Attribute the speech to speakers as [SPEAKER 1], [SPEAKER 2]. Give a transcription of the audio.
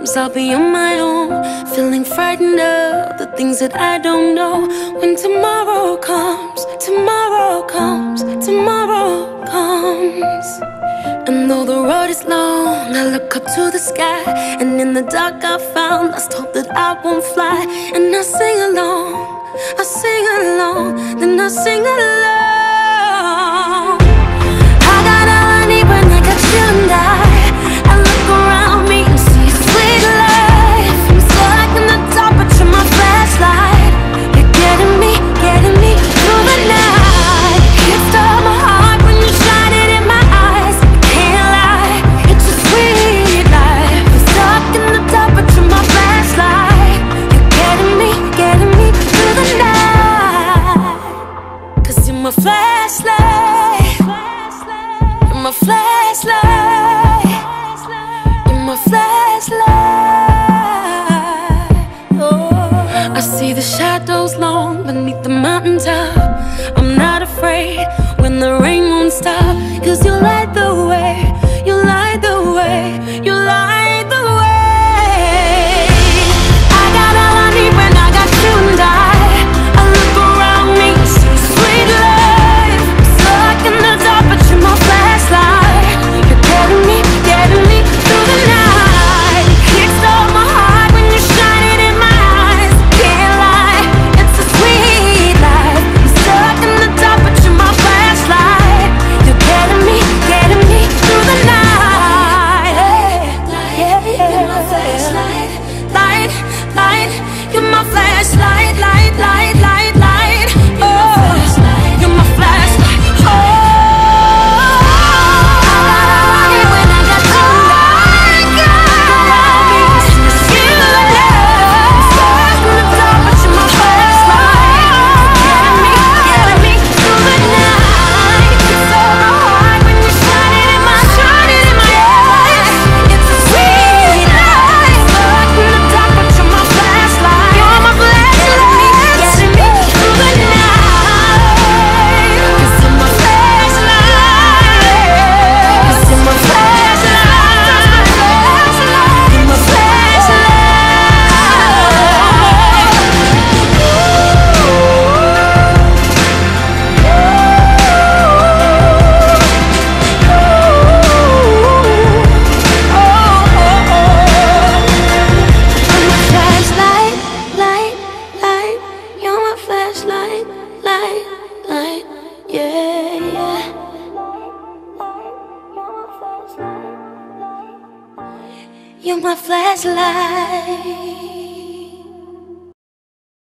[SPEAKER 1] arms, I'll be on my own, feeling frightened of the things that I don't know. When tomorrow comes, tomorrow comes, tomorrow comes. And though the road is long, I look up to the sky, and in the dark I found lost hope that I won't fly. And I sing along, I sing along, then I sing along. I got all I need when I got you and I look around me and see a sweet life. I'm stuck in the dark, but you're my flashlight. You're getting me through the night. You stole my heart when you shine it in my eyes. Can't lie, it's a sweet life. I'm stuck in the dark, but you're my flashlight. You're getting me through the night. 'Cause you're my flashlight. You're my flashlight. You're my flashlight. Oh. I see the shadows long beneath the mountaintop. I'm not afraid when the rain won't stop. 'Cause you light the way, you light the way, you light the way. I got all I need when I got you and I look around me and see sweet life. I'm stuck in the dark, but you're my flashlight. You're getting me through the night. Kickstart my heart when you shine it in my eyes. Can't lie, it's a sweet life. I'm stuck in the dark, but you're my flashlight. You're getting me through the night. Yeah, yeah. You're my flashlight, light, light. You're my flashlight, light, light, light, light. Oh, you're my flashlight. Oh, when I got you, you're my flashlight.